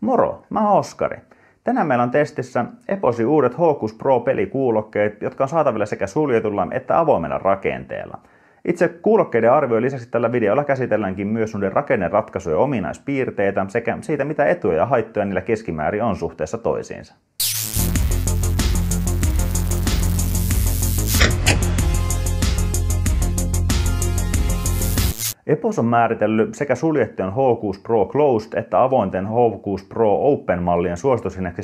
Moro, mä oon Oskari. Tänään meillä on testissä Eposin uudet Hocus Pro-pelikuulokkeet, jotka on saatavilla sekä suljetulla että avoimella rakenteella. Itse kuulokkeiden arvion lisäksi tällä videolla käsitelläänkin myös noiden rakenneratkaisujen ominaispiirteitä sekä siitä, mitä etuja ja haittoja niillä keskimäärin on suhteessa toisiinsa. Epos on määritellyt sekä suljettujen Hocus Pro Closed että avointen Hocus Pro Open-mallien suositushinnaksi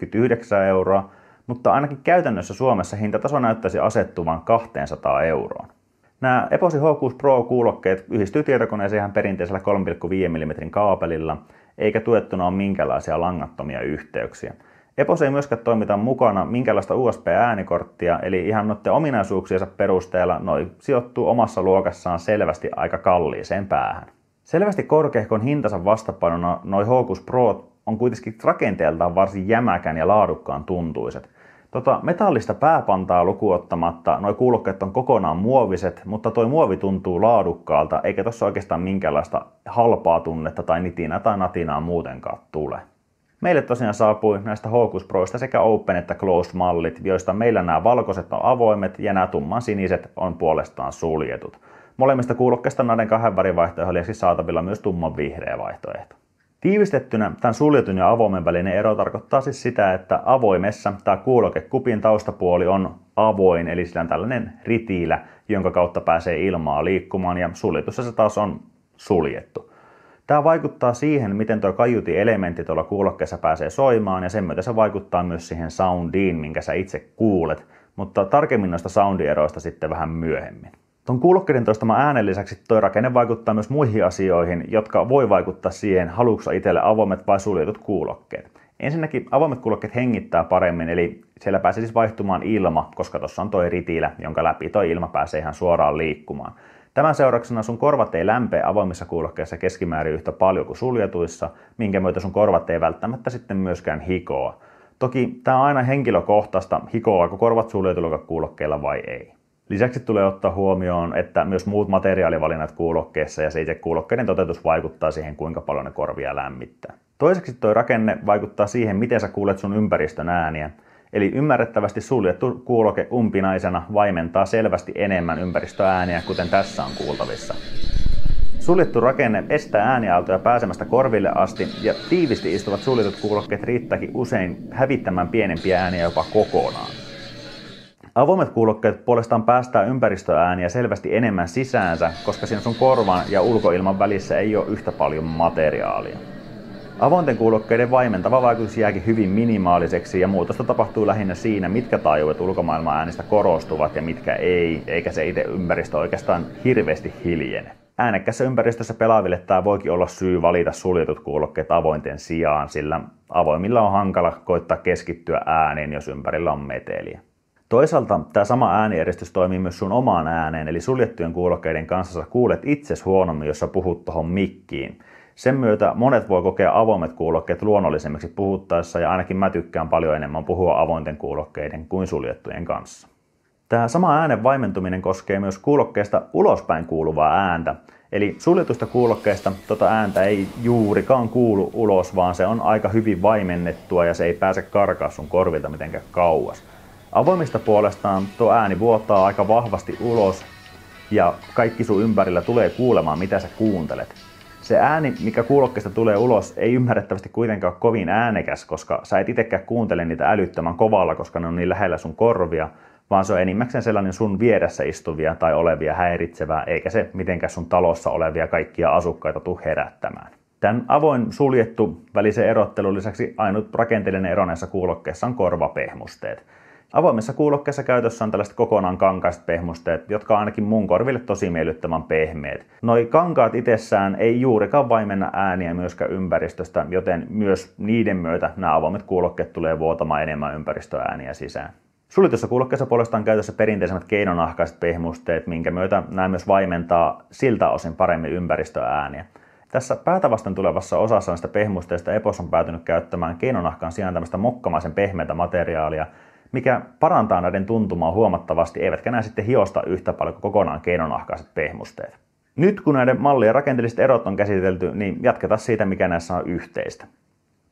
179 €, mutta ainakin käytännössä Suomessa hintataso näyttäisi asettuvan 200 €. Nämä Eposin Hocus Pro-kuulokkeet yhdistyy tietokoneeseen ihan perinteisellä 3,5 mm kaapelilla, eikä tuettuna ole minkäänlaisia langattomia yhteyksiä. Epos ei myöskään toimita mukana minkäänlaista USB-äänikorttia, eli ihan noiden ominaisuuksiensa perusteella noi sijoittuu omassa luokassaan selvästi aika kalliiseen päähän. Selvästi korkeahkon hintansa vastapainona noi Hocus Pro on kuitenkin rakenteeltaan varsin jämäkän ja laadukkaan tuntuiset. Metallista pääpantaa lukuottamatta noi kuulokkeet on kokonaan muoviset, mutta toi muovi tuntuu laadukkaalta, eikä tossa oikeastaan minkäänlaista halpaa tunnetta tai nitinää tai natinaa muutenkaan tule. Meille tosiaan saapui näistä Hocus Proista sekä Open että Closed mallit, joista meillä nämä valkoiset on avoimet ja nämä tumman siniset on puolestaan suljetut. Molemmista kuulokkeista näiden kahden värivaihtoehdon lisäksi saatavilla myös tumman vihreä vaihtoehto. Tiivistettynä tämän suljetun ja avoimen välinen ero tarkoittaa siis sitä, että avoimessa tämä kuulokekupin taustapuoli on avoin, eli sillä on tällainen ritiilä, jonka kautta pääsee ilmaa liikkumaan, ja suljetussa se taas on suljettu. Tämä vaikuttaa siihen, miten tuo kaiutin-elementti tuolla kuulokkeessa pääsee soimaan, ja sen myötä se vaikuttaa myös siihen soundiin, minkä sä itse kuulet, mutta tarkemmin noista soundieroista sitten vähän myöhemmin. Tuon kuulokkeiden toistaman äänen lisäksi tuo rakenne vaikuttaa myös muihin asioihin, jotka voi vaikuttaa siihen, haluatko itselle avoimet vai suljetut kuulokkeet. Ensinnäkin avoimet kuulokkeet hengittää paremmin, eli siellä pääsee siis vaihtumaan ilma, koska tuossa on tuo ritiilä, jonka läpi tuo ilma pääsee ihan suoraan liikkumaan. Tämän seurauksena sun korvat ei lämpee avoimissa kuulokkeissa keskimäärin yhtä paljon kuin suljetuissa, minkä myötä sun korvat ei välttämättä sitten myöskään hikoa. Toki tämä on aina henkilökohtaista, hikoaako korvat suljetuilla kuulokkeilla vai ei. Lisäksi tulee ottaa huomioon, että myös muut materiaalivalinnat kuulokkeessa ja se itse kuulokkeiden toteutus vaikuttaa siihen, kuinka paljon ne korvia lämmittää. Toiseksi tuo rakenne vaikuttaa siihen, miten sä kuulet sun ympäristön ääniä. Eli ymmärrettävästi suljettu kuuloke umpinaisena vaimentaa selvästi enemmän ympäristöääniä, kuten tässä on kuultavissa. Suljettu rakenne estää ääniaaltoja pääsemästä korville asti, ja tiivisti istuvat suljetut kuulokkeet riittääkin usein hävittämään pienempiä ääniä jopa kokonaan. Avoimet kuulokkeet puolestaan päästää ympäristöääniä selvästi enemmän sisäänsä, koska siinä sun korvan ja ulkoilman välissä ei ole yhtä paljon materiaalia. Avointen kuulokkeiden vaimentava vaikutus jääkin hyvin minimaaliseksi, ja muutosta tapahtuu lähinnä siinä, mitkä taajuudet ulkomaailman äänistä korostuvat ja mitkä ei, eikä se itse ympäristö oikeastaan hirveästi hiljene. Äänekkässä ympäristössä pelaaville tämä voikin olla syy valita suljetut kuulokkeet avointen sijaan, sillä avoimilla on hankala koittaa keskittyä ääneen, jos ympärillä on meteliä. Toisaalta tämä sama äänieristys toimii myös sun omaan ääneen, eli suljettujen kuulokkeiden kanssa sä kuulet itses huonommin, jos sä puhut tohon mikkiin. Sen myötä monet voi kokea avoimet kuulokkeet luonnollisemmiksi puhuttaessa, ja ainakin mä tykkään paljon enemmän puhua avointen kuulokkeiden kuin suljettujen kanssa. Tämä sama äänen vaimentuminen koskee myös kuulokkeesta ulospäin kuuluvaa ääntä. Eli suljetusta kuulokkeesta tota ääntä ei juurikaan kuulu ulos, vaan se on aika hyvin vaimennettua ja se ei pääse karkaa sun korvilta mitenkään kauas. Avoimista puolestaan tuo ääni vuotaa aika vahvasti ulos ja kaikki sun ympärillä tulee kuulemaan, mitä sä kuuntelet. Se ääni, mikä kuulokkeesta tulee ulos, ei ymmärrettävästi kuitenkaan ole kovin äänekäs, koska sä et itsekään kuuntele niitä älyttömän kovalla, koska ne on niin lähellä sun korvia, vaan se on enimmäkseen sellainen sun vieressä istuvia tai olevia häiritsevää, eikä se mitenkään sun talossa olevia kaikkia asukkaita tule herättämään. Tämän avoin suljettu välisen erottelun lisäksi ainut rakenteellinen ero näissä kuulokkeissa on korvapehmusteet. Avoimessa kuulokkeessa käytössä on tällaiset kokonaan kankaiset pehmusteet, jotka on ainakin mun korville tosi miellyttävän pehmeät. Noi kankaat itsessään ei juurikaan vaimenna ääniä myöskään ympäristöstä, joten myös niiden myötä nämä avoimet kuulokkeet tulee vuotamaan enemmän ympäristöääniä sisään. Suljetussa kuulokkeessa puolestaan käytössä perinteisemmät keinonahkaiset pehmusteet, minkä myötä nämä myös vaimentaa siltä osin paremmin ympäristöääniä. Tässä päätä vasten tulevassa osassa näistä pehmusteista Epos on päätynyt käyttämään keinonahkan sijaan tämmöistä mokkamaisen pehmeätä materiaalia, mikä parantaa näiden tuntumaa huomattavasti, eivätkä nämä sitten hiosta yhtä paljon kuin kokonaan keinonahkaiset pehmusteet. Nyt kun näiden mallien rakenteelliset erot on käsitelty, niin jatketaan siitä, mikä näissä on yhteistä.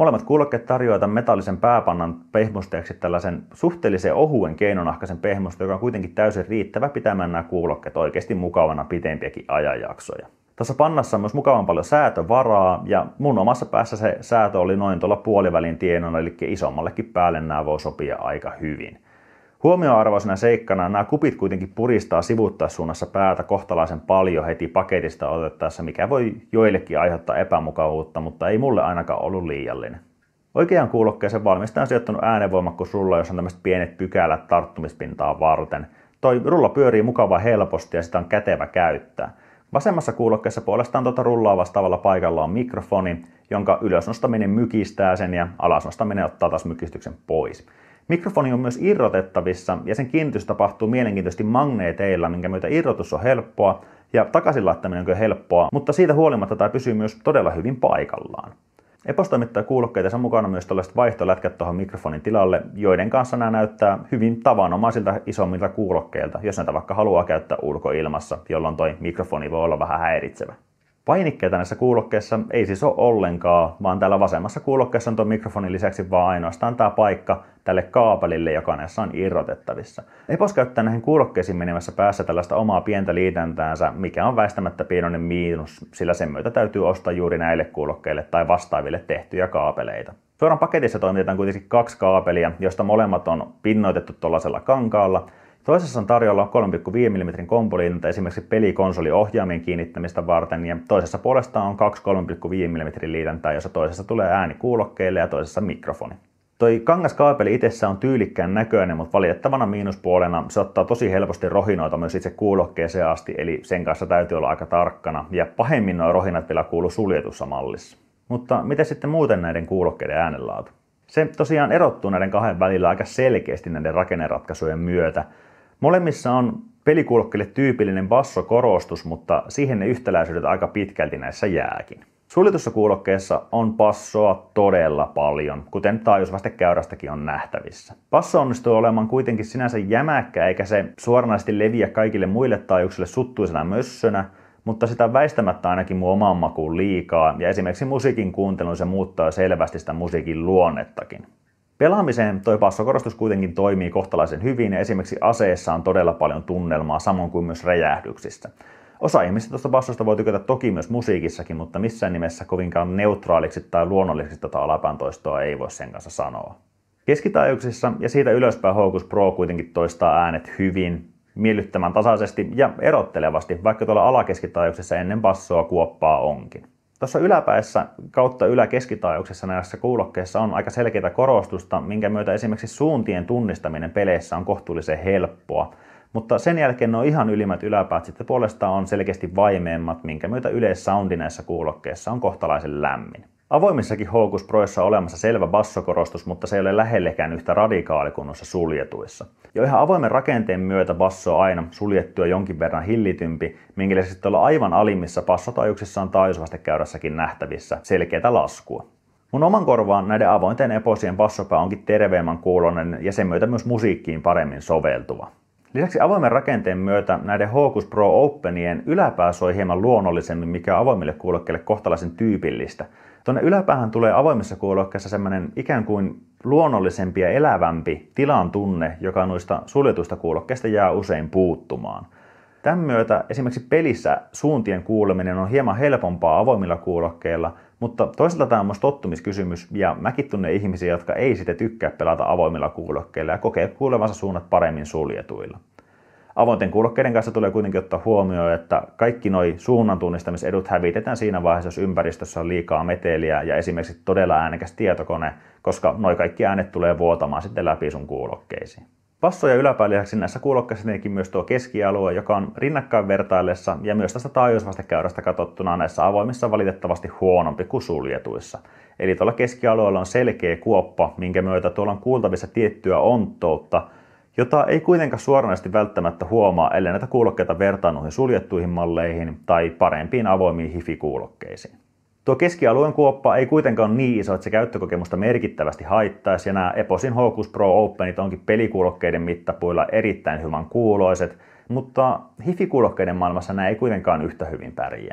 Molemmat kuulokkeet tarjoavat metallisen pääpannan pehmusteeksi tällaisen suhteellisen ohuen keinonahkaisen pehmusta, joka on kuitenkin täysin riittävä pitämään nämä kuulokkeet oikeasti mukavana pitempiäkin ajanjaksoja. Tässä pannassa on myös mukavan paljon säätövaraa, ja mun omassa päässä se säätö oli noin tuolla puolivälin tienoilla, eli isommallekin päälle nämä voi sopia aika hyvin. Huomioarvoisena seikkana nämä kupit kuitenkin puristaa sivuttaissuunnassa päätä kohtalaisen paljon heti paketista otettaessa, mikä voi joillekin aiheuttaa epämukavuutta, mutta ei mulle ainakaan ollut liiallinen. Oikeaan kuulokkeeseen valmistaja on sijoittanut äänenvoimakkuusrulla, jossa on tämmöiset pienet pykälät tarttumispintaa varten. Toi rulla pyörii mukavaa helposti ja sitä on kätevä käyttää. Vasemmassa kuulokkeessa puolestaan rullaa vastaavalla paikalla on mikrofoni, jonka ylösnostaminen mykistää sen ja alasnostaminen ottaa taas mykistyksen pois. Mikrofoni on myös irrotettavissa ja sen kiinnitys tapahtuu mielenkiintoisesti magneeteilla, minkä myötä irrotus on helppoa ja takaisin laittaminen on helppoa, mutta siitä huolimatta tämä pysyy myös todella hyvin paikallaan. Epos toimittaa kuulokkeita mukana myös tällaiset vaihtolätkät tuohon mikrofonin tilalle, joiden kanssa nämä näyttää hyvin tavanomaisilta isommilta kuulokkeilta, jos näitä vaikka haluaa käyttää ulkoilmassa, jolloin toi mikrofoni voi olla vähän häiritsevä. Painikkeita näissä kuulokkeissa ei siis ole ollenkaan, vaan täällä vasemmassa kuulokkeessa on tuon mikrofonin lisäksi vaan ainoastaan tämä paikka tälle kaapelille, joka näissä on irrotettavissa. Epos käyttää näihin kuulokkeisiin menemässä päässä tällaista omaa pientä liitäntäänsä, mikä on väistämättä pienoinen miinus, sillä sen myötä täytyy ostaa juuri näille kuulokkeille tai vastaaville tehtyjä kaapeleita. Suoraan paketissa toimitetaan kuitenkin 2 kaapelia, joista molemmat on pinnoitettu tuollaisella kankaalla. Toisessa on tarjolla 3,5 mm kompoliinta esimerkiksi pelikonsoliohjaimien kiinnittämistä varten, ja toisessa puolestaan on 2 3,5 mm liitäntää, jossa toisessa tulee ääni kuulokkeille ja toisessa mikrofoni. Toi kangaskaapeli itsessä on tyylikkään näköinen, mutta valitettavana miinuspuolena se ottaa tosi helposti rohinoita myös itse kuulokkeeseen asti, eli sen kanssa täytyy olla aika tarkkana, ja pahemmin nuo rohinat vielä kuuluu suljetussa mallissa. Mutta miten sitten muuten näiden kuulokkeiden äänenlaatu? Se tosiaan erottuu näiden kahden välillä aika selkeästi näiden rakenneratkaisujen myötä. Molemmissa on pelikuulokkeille tyypillinen bassokorostus, mutta siihen ne yhtäläisyydet aika pitkälti näissä jääkin. Suljetussa kuulokkeessa on bassoa todella paljon, kuten taajuusvastekäyrästäkin on nähtävissä. Basso onnistuu olemaan kuitenkin sinänsä jämäkkä, eikä se suoranaisesti leviä kaikille muille taajuuksille suttuisena mössönä, mutta sitä väistämättä ainakin mun omaan makuun liikaa, ja esimerkiksi musiikin kuuntelun se muuttaa selvästi sitä musiikin luonnettakin. Pelaamiseen toi bassokorostus kuitenkin toimii kohtalaisen hyvin ja esimerkiksi aseessa on todella paljon tunnelmaa, samoin kuin myös räjähdyksistä. Osa ihmisistä tuosta bassosta voi tykätä toki myös musiikissakin, mutta missään nimessä kovinkaan neutraaliksi tai luonnolliseksi tätä alapään toistoa ei voi sen kanssa sanoa. Keskitaajuuksissa ja siitä ylöspäin Hocus Pro kuitenkin toistaa äänet hyvin, miellyttävän tasaisesti ja erottelevasti, vaikka tuolla alakeskitaajuuksissa ennen bassoa kuoppaa onkin. Tuossa yläpäissä kautta yläkeskitaajuuksissa näissä kuulokkeissa on aika selkeää korostusta, minkä myötä esimerkiksi suuntien tunnistaminen peleissä on kohtuullisen helppoa. Mutta sen jälkeen nuo ihan ylimmät yläpäät sitten puolestaan on selkeästi vaimeemmat, minkä myötä yleissoundi näissä kuulokkeissa on kohtalaisen lämmin. Avoimissakin Hocus Proissa on olemassa selvä bassokorostus, mutta se ei ole lähellekään yhtä radikaali kuin noissa suljetuissa. Jo ihan avoimen rakenteen myötä basso on aina suljettua jonkin verran hillitympi, minkä lisäksi tuolla aivan alimmissa bassotaajuuksissa on taajuusvastekäyrässäkin nähtävissä selkeätä laskua. Mun oman korvaan näiden avointen eposien bassopää onkin terveemmän kuuloinen ja sen myötä myös musiikkiin paremmin soveltuva. Lisäksi avoimen rakenteen myötä näiden Hocus Pro Openien yläpää soi hieman luonnollisemmin, mikä on avoimille kuulokkeille kohtalaisen tyypillistä. Tuonne yläpäähän tulee avoimissa kuulokkeissa semmoinen ikään kuin luonnollisempi ja elävämpi tilan tunne, joka noista suljetuista kuulokkeista jää usein puuttumaan. Tämän myötä esimerkiksi pelissä suuntien kuuleminen on hieman helpompaa avoimilla kuulokkeilla, mutta toisaalta tämä on myös tottumiskysymys ja mäkin tunnen ihmisiä, jotka ei sitten tykkää pelata avoimilla kuulokkeilla ja kokee kuulevansa suunnat paremmin suljetuilla. Avointen kuulokkeiden kanssa tulee kuitenkin ottaa huomioon, että kaikki nuo suunnan tunnistamisedut hävitetään siinä vaiheessa, jos ympäristössä on liikaa meteliä ja esimerkiksi todella äänekäs tietokone, koska nuo kaikki äänet tulee vuotamaan sitten läpi sun kuulokkeisiin. Basso ja yläpään lisäksi näissä kuulokkeissa tietenkin myös tuo keskialue, joka on rinnakkain vertaillessa ja myös tästä taajuusvastekäyrästä katsottuna näissä avoimissa valitettavasti huonompi kuin suljetuissa. Eli tuolla keskialueella on selkeä kuoppa, minkä myötä tuolla on kuultavissa tiettyä onttoutta, jota ei kuitenkaan suoranaisesti välttämättä huomaa, ellei näitä kuulokkeita vertaa noihin suljettuihin malleihin tai parempiin avoimiin hifi-kuulokkeisiin. Tuo keskialueen kuoppa ei kuitenkaan ole niin iso, että se käyttökokemusta merkittävästi haittaisi, ja nämä Eposin Hocus Pro Openit onkin pelikuulokkeiden mittapuilla erittäin hyvän kuuloiset, mutta hifi-kuulokkeiden maailmassa nämä ei kuitenkaan yhtä hyvin pärjää.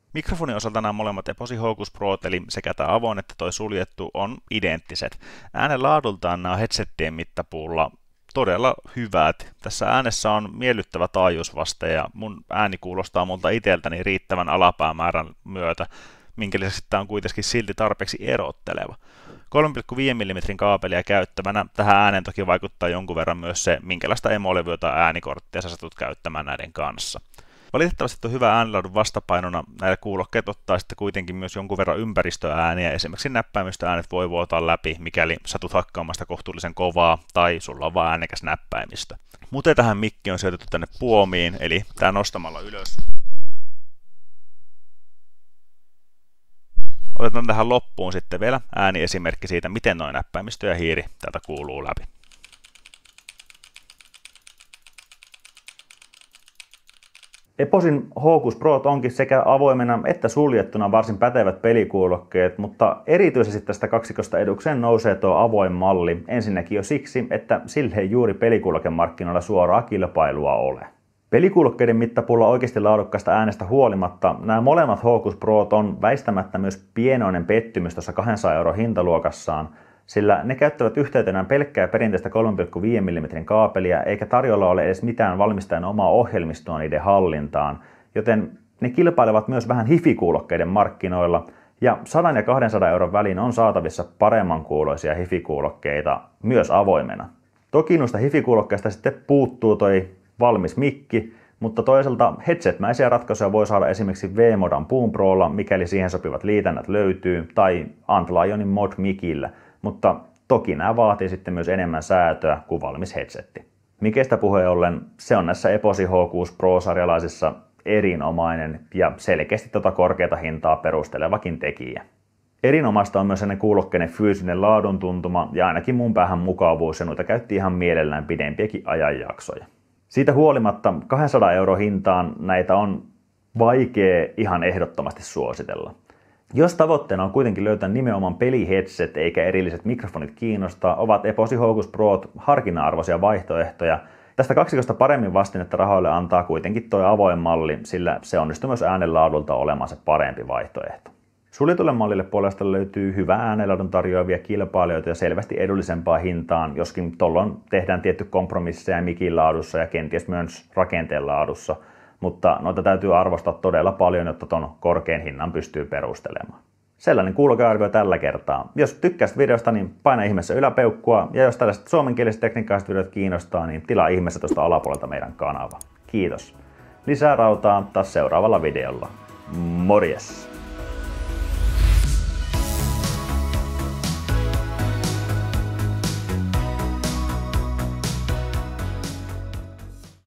Mikrofonin osalta nämä molemmat Eposi Hocus Prot, eli sekä tämä avoin että toi suljettu, on identtiset. Äänen laadultaan nämä headsettien mittapuulla todella hyvät. Tässä äänessä on miellyttävä taajuusvaste ja mun ääni kuulostaa multa itseltäni riittävän alapäämäärän myötä, minkä lisäksi tämä on kuitenkin silti tarpeeksi erotteleva. 3,5 mm kaapelia käyttävänä tähän ääneen toki vaikuttaa jonkun verran myös se, minkälaista emolevyä tai äänikorttia sä satut käyttämään näiden kanssa. Valitettavasti on hyvä äänenlaadun vastapainona näillä kuulokkeet ottaa sitten kuitenkin myös jonkun verran ympäristöääniä, esimerkiksi näppäimistöäänet voi vuotaa läpi, mikäli satut hakkaamasta kohtuullisen kovaa tai sulla on vaan äänekäs näppäimistö. Muuten tähän mikki on sijoitettu tänne puomiin, eli tää nostamalla ylös. Otetaan tähän loppuun sitten vielä ääniesimerkki siitä, miten noin näppäimistö ja hiiri täältä kuuluu läpi. Eposin Hocus Prot onkin sekä avoimena että suljettuna varsin pätevät pelikuulokkeet, mutta erityisesti tästä kaksikosta edukseen nousee tuo avoin malli, ensinnäkin jo siksi, että sille ei juuri pelikuulokemarkkinoilla suoraa kilpailua ole. Pelikuulokkeiden mittapuulla oikeasti laadukkaasta äänestä huolimatta, nämä molemmat Hocus Prot on väistämättä myös pienoinen pettymys tuossa 200 € hintaluokassaan, sillä ne käyttävät yhteytenään pelkkää perinteistä 3,5 mm kaapelia, eikä tarjolla ole edes mitään valmistajan omaa ohjelmistoa niiden hallintaan, joten ne kilpailevat myös vähän hifi-kuulokkeiden markkinoilla, ja 100 ja 200 € väliin on saatavissa paremman kuuloisia hifi-kuulokkeita myös avoimena. Toki noista hifi-kuulokkeista sitten puuttuu toi valmis mikki, mutta toisaalta headset-mäisiä ratkaisuja voi saada esimerkiksi V-Modan Boom Prolla, mikäli siihen sopivat liitännät löytyy, tai Antlionin Mod Micillä, mutta toki nämä vaatii sitten myös enemmän säätöä kuin valmis headsetti. Mikestä puheen ollen, se on näissä Eposi Hocus Pro-sarjalaisissa erinomainen ja selkeästi tota korkeata hintaa perustelevakin tekijä. Erinomaista on myös hänen kuulokkeiden fyysinen laadun tuntuma ja ainakin mun päähän mukavuus, ja noita käytti ihan mielellään pidempiäkin ajanjaksoja. Siitä huolimatta 200 € hintaan näitä on vaikea ihan ehdottomasti suositella. Jos tavoitteena on kuitenkin löytää nimenomaan peliheadset eikä erilliset mikrofonit kiinnostaa, ovat Eposi Hocus Prot harkinna-arvoisia vaihtoehtoja. Tästä kaksikosta paremmin vastinetta rahoille antaa kuitenkin tuo avoin malli, sillä se onnistuu myös äänenlaadulta olemaan se parempi vaihtoehto. Suljetulle mallille puolesta löytyy hyvää äänenlaadun tarjoavia kilpailijoita ja selvästi edullisempaa hintaan, joskin tuolloin tehdään tietty kompromisseja mikin laadussa ja kenties myös rakenteen laadussa, mutta noita täytyy arvostaa todella paljon, jotta ton korkean hinnan pystyy perustelemaan. Sellainen kuulokearvio tällä kertaa. Jos tykkäsit videosta, niin paina ihmeessä yläpeukkua, ja jos tällaiset suomenkieliset tekniikkaiset videot kiinnostaa, niin tilaa ihmeessä tuosta alapuolelta meidän kanava. Kiitos. Lisää rautaa taas seuraavalla videolla. Morjes!